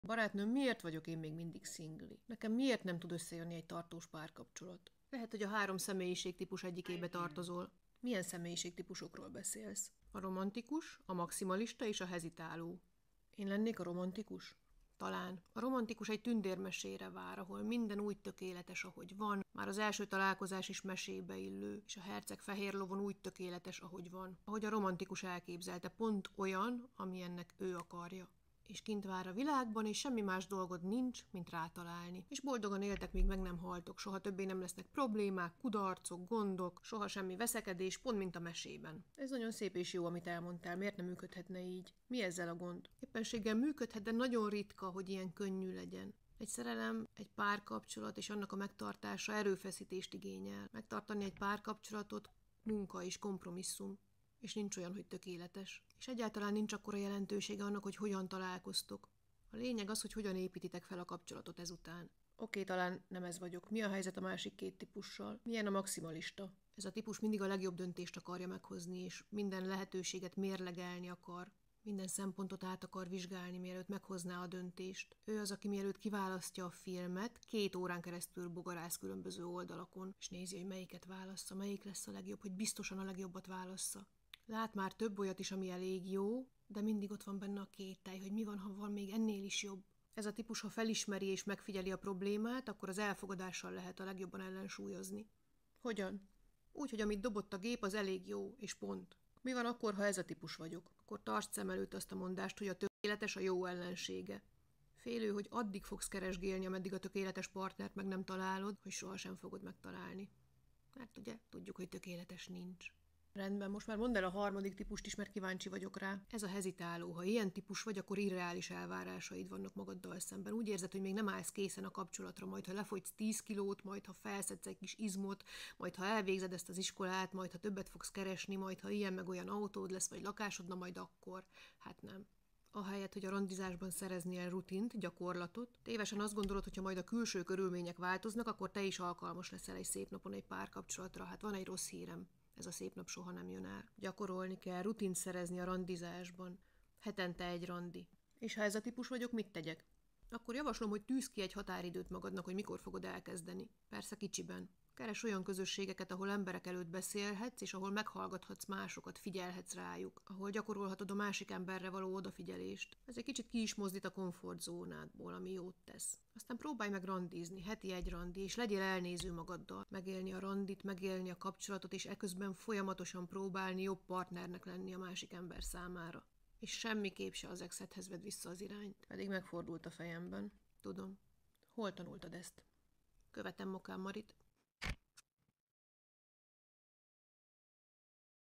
Barátnőm, miért vagyok én még mindig szingli? Nekem miért nem tud összejönni egy tartós párkapcsolat? Lehet, hogy a 3 személyiségtípus egyikébe tartozol. Milyen személyiségtípusokról beszélsz? A romantikus, a maximalista és a hezitáló. Én lennék a romantikus? Talán. A romantikus egy tündérmesére vár, ahol minden úgy tökéletes, ahogy van, már az első találkozás is mesébe illő, és a herceg fehér lovon úgy tökéletes, ahogy van. Ahogy a romantikus elképzelte, pont olyan, amilyennek ő akarja. És kint vár a világban, és semmi más dolgod nincs, mint rátalálni. És boldogan éltek, míg meg nem haltok, soha többé nem lesznek problémák, kudarcok, gondok, soha semmi veszekedés, pont mint a mesében. Ez nagyon szép és jó, amit elmondtál, miért nem működhetne így? Mi ezzel a gond? Éppenséggel működhet, de nagyon ritka, hogy ilyen könnyű legyen. Egy szerelem, egy párkapcsolat és annak a megtartása erőfeszítést igényel. Megtartani egy párkapcsolatot munka és kompromisszum. És nincs olyan, hogy tökéletes. És egyáltalán nincs akkora jelentősége annak, hogy hogyan találkoztok. A lényeg az, hogy hogyan építitek fel a kapcsolatot ezután. Oké, talán nem ez vagyok. Mi a helyzet a másik 2 típussal? Milyen a maximalista? Ez a típus mindig a legjobb döntést akarja meghozni, és minden lehetőséget mérlegelni akar. Minden szempontot át akar vizsgálni, mielőtt meghozná a döntést. Ő az, aki mielőtt kiválasztja a filmet, 2 órán keresztül bogarász különböző oldalakon, és nézi, hogy melyiket válassza, melyik lesz a legjobb, hogy biztosan a legjobbat válassza. Lát már több olyat is, ami elég jó, de mindig ott van benne a kételj, hogy mi van, ha van még ennél is jobb. Ez a típus, ha felismeri és megfigyeli a problémát, akkor az elfogadással lehet a legjobban ellensúlyozni. Hogyan? Úgy, hogy amit dobott a gép, az elég jó, és pont. Mi van akkor, ha ez a típus vagyok? Akkor tartsd szem előtt azt a mondást, hogy a tökéletes a jó ellensége. Félő, hogy addig fogsz keresgélni, ameddig a tökéletes partnert meg nem találod, hogy sohasem fogod megtalálni. Mert ugye, tudjuk, hogy tökéletes nincs. Rendben, most már mondd el a 3. típust is, mert kíváncsi vagyok rá. Ez a hezitáló. Ha ilyen típus vagy, akkor irreális elvárásaid vannak magaddal szemben. Úgy érzed, hogy még nem állsz készen a kapcsolatra, majd ha lefogysz 10 kilót, majd ha felszedsz egy kis izmot, majd ha elvégzed ezt az iskolát, majd ha többet fogsz keresni, majd ha ilyen meg olyan autód lesz, vagy lakásod, na majd akkor. Hát nem. Ahelyett, hogy a randizásban szereznél rutint, gyakorlatot, tévesen azt gondolod, hogy ha majd a külső körülmények változnak, akkor te is alkalmas leszel egy szép napon egy párkapcsolatra. Hát van egy rossz hírem. Ez a szép nap soha nem jön el. Gyakorolni kell, rutint szerezni a randizásban. Hetente egy randi. És ha ez a típus vagyok, mit tegyek? Akkor javaslom, hogy tűzz ki egy határidőt magadnak, hogy mikor fogod elkezdeni. Persze kicsiben. Keres olyan közösségeket, ahol emberek előtt beszélhetsz, és ahol meghallgathatsz másokat, figyelhetsz rájuk, ahol gyakorolhatod a másik emberre való odafigyelést. Ez egy kicsit ki is mozdít a komfortzónádból, ami jót tesz. Aztán próbálj meg randizni, heti egy randi, és legyél elnéző magaddal. Megélni a randit, megélni a kapcsolatot, és eközben folyamatosan próbálni jobb partnernek lenni a másik ember számára. És semmiképp se az exedhez vedd vissza az irányt. Pedig megfordult a fejemben. Tudom. Hol tanultad ezt? Követem Mokán Marit.